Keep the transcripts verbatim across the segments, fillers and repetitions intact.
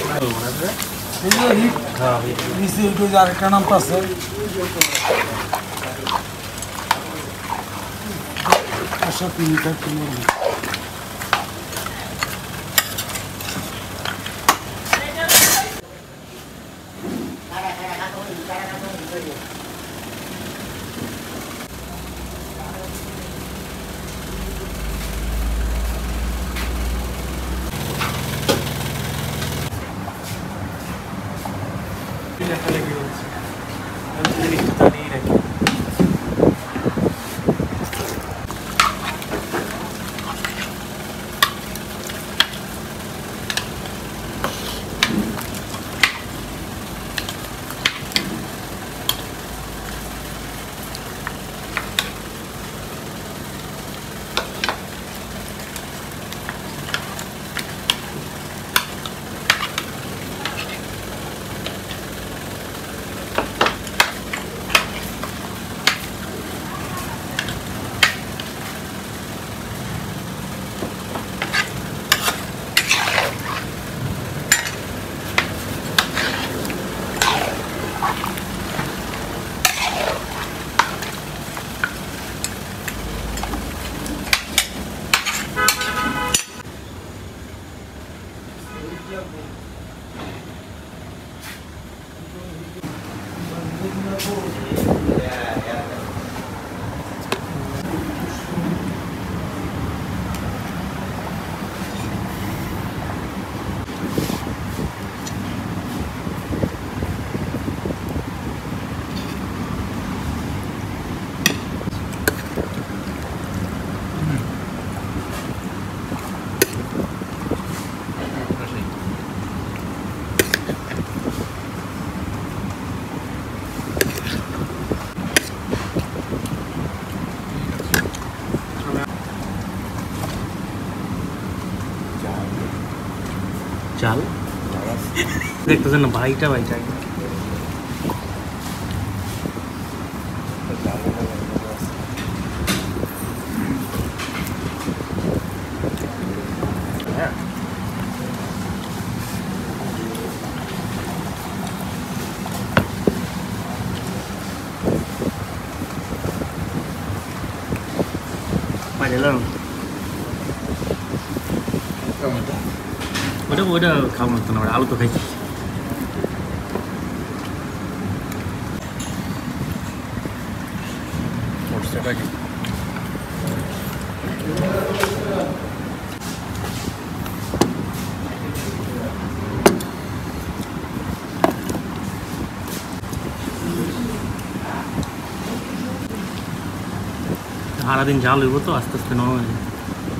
আরেকটা নাম তো আছে আশা তিনটা কিনে চাল দেখতেছেন না ভাইটা ভাইটা ওটা ওটা খাওয়া মতো না আলু তো খাইছি সারাদিন জাল হইব তো আস্তে আস্তে নরম হয়ে যায়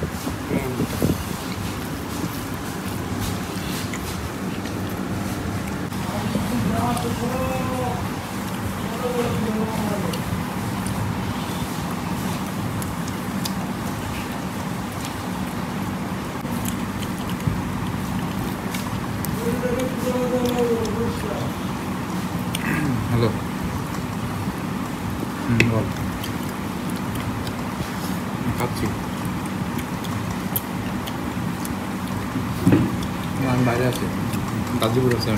হ্যালো হুম বল খাচ্ছি আমি বাইরে আছি গাজীপুর আছে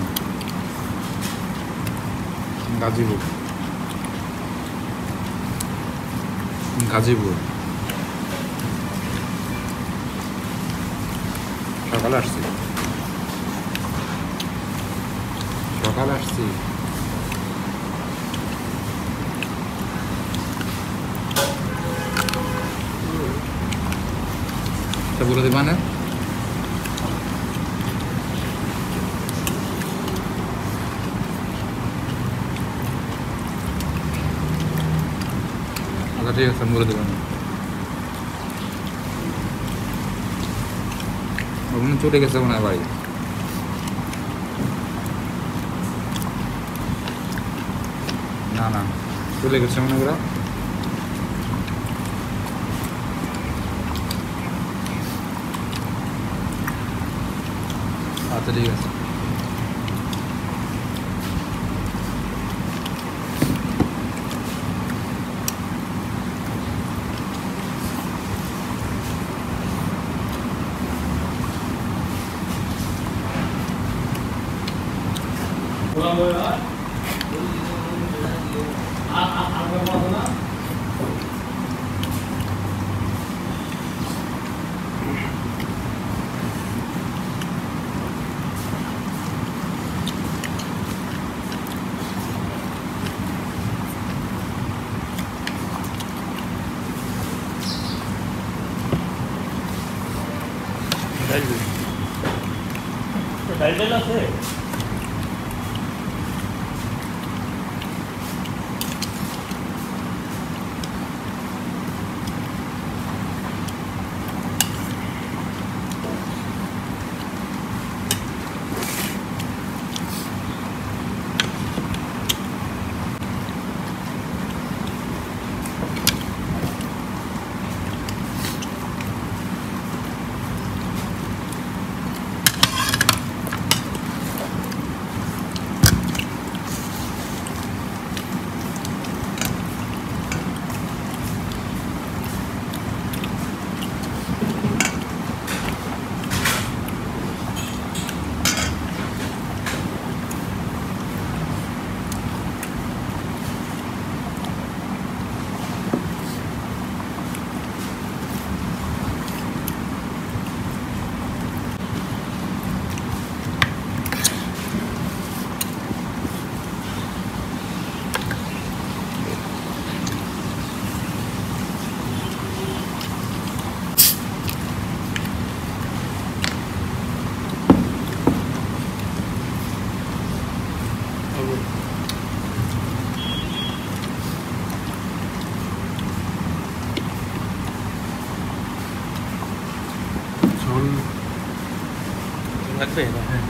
গাজীপুর গাজীপুর সকালে আসছি সকালে আসছি বলে দেবা না আচ্ছা ঠিক আছে বলে দেবেন ওখানে চলে গেছে মনে হয় বাড়ি না না চলে গেছে মনে ওরা আচ্ছা ঠিক আছে ডাল আছে লাগবে হ্যাঁ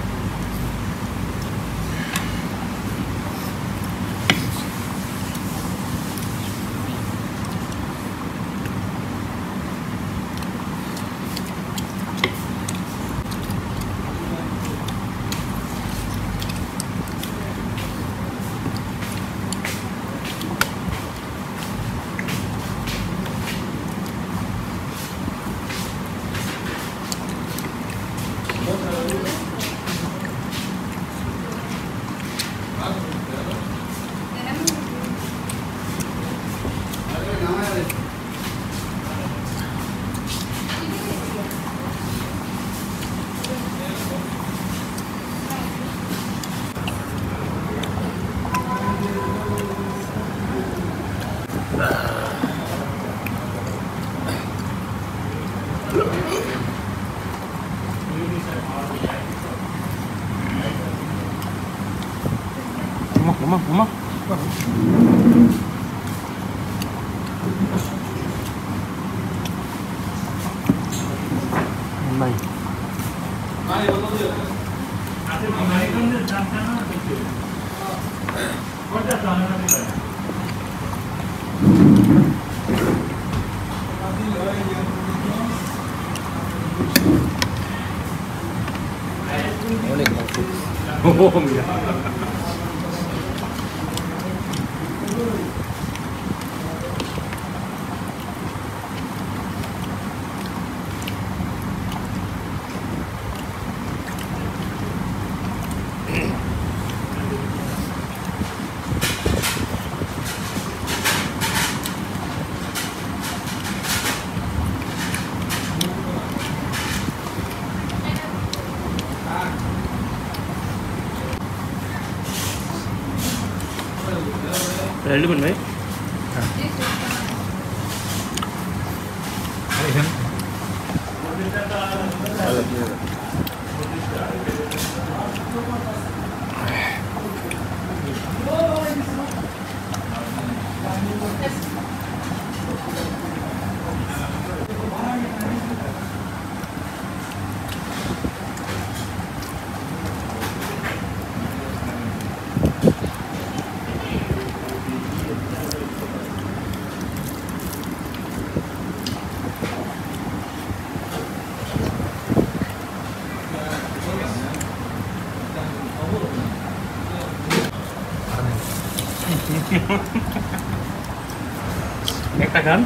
Mama, mama, mama. Này. Oh, mira. Ready bun bhai? একটা গান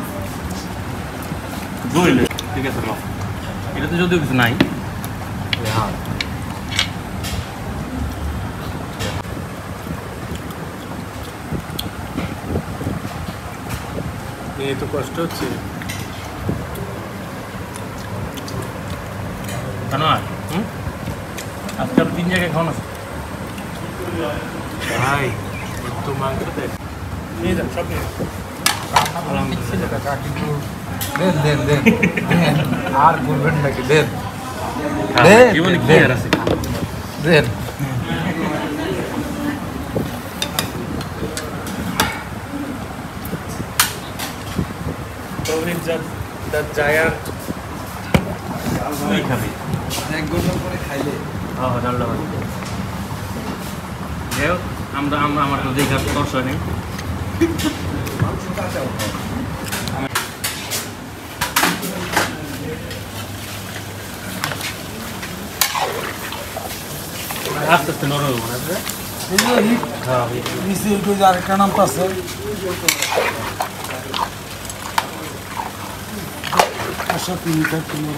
জইলে ঠিক আছে নাও এটাতে যদিও কিছু নাই হ্যাঁ নিয়ে তো কষ্ট হচ্ছে। কেন আর হুম আজকে আমি তিন জায়গায় খাওয়ানো আছে ভাই একটু মাংস দেখ। নিয়ে যান সব নিয়ে কিন্তু দেন দেন দেন দেন আর বলবেন নাকি দেন জীবনে কি আর আছে দেন দ্য জায়ান্ট তুই খাবি এক ঘন্টা পরে খাইলে হ্যাঁ ডালটা ভালো যাই হোক আমরা আমরা আমার তো দেখার তর্স হয় নাই আস্তে আস্তে নরম হবে মনে আছে হ্যাঁ নিচে একটু আরেকটা নাম আছে আশা তিনটা কিনে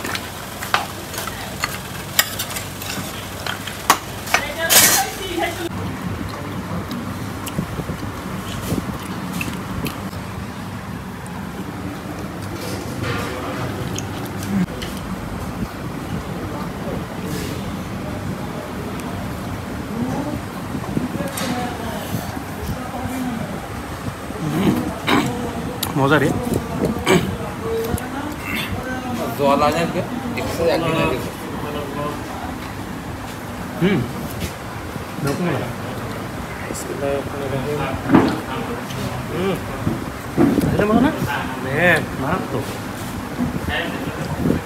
মজা রে জল আনে একশো একদিন আগে হুম দেখুন হুম এটা মজা না হ্যাঁ মারাত্মক